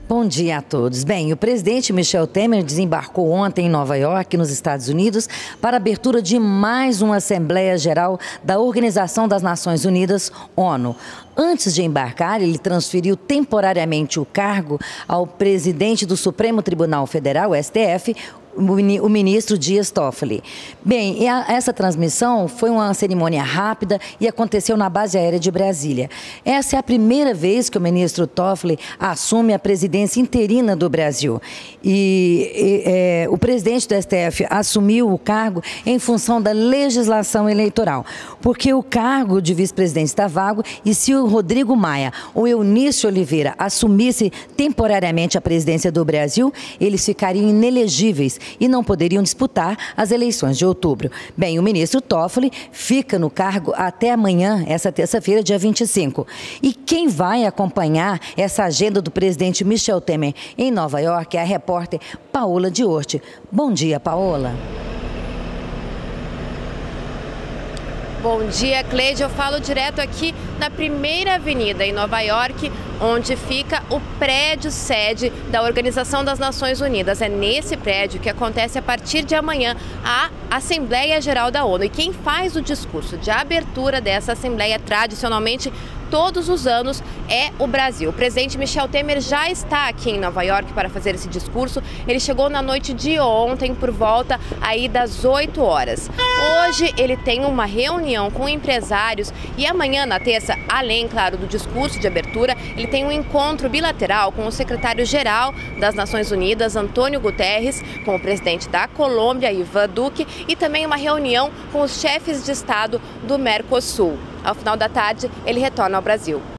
Bom dia a todos. Bem, o presidente Michel Temer desembarcou ontem em Nova York, nos Estados Unidos, para a abertura de mais uma Assembleia Geral da Organização das Nações Unidas, ONU. Antes de embarcar, ele transferiu temporariamente o cargo ao presidente do Supremo Tribunal Federal, STF, o ministro Dias Toffoli. Bem, essa transmissão foi uma cerimônia rápida e aconteceu na base aérea de Brasília. Essa é a primeira vez que o ministro Toffoli assume a presidência interina do Brasil. O presidente do STF assumiu o cargo em função da legislação eleitoral, porque o cargo de vice-presidente está vago e se o Rodrigo Maia ou Eunício Oliveira assumisse temporariamente a presidência do Brasil, eles ficariam inelegíveis e não poderiam disputar as eleições de outubro. Bem, o ministro Toffoli fica no cargo até amanhã, essa terça-feira, dia 25. E quem vai acompanhar essa agenda do presidente Michel Temer em Nova York é a repórter Paola Diorti. Bom dia, Paola. Bom dia, Cleide. Eu falo direto aqui na primeira avenida em Nova York, onde fica o prédio sede da Organização das Nações Unidas. É nesse prédio que acontece a partir de amanhã a Assembleia Geral da ONU. E quem faz o discurso de abertura dessa Assembleia tradicionalmente todos os anos é o Brasil. O presidente Michel Temer já está aqui em Nova York para fazer esse discurso. Ele chegou na noite de ontem por volta aí das 8 horas. Hoje ele tem uma reunião com empresários e amanhã, na terça, além, claro, do discurso de abertura, ele tem um encontro bilateral com o secretário-geral das Nações Unidas, Antônio Guterres, com o presidente da Colômbia, Ivan Duque, e também uma reunião com os chefes de Estado do Mercosul. Ao final da tarde, ele retorna ao Brasil.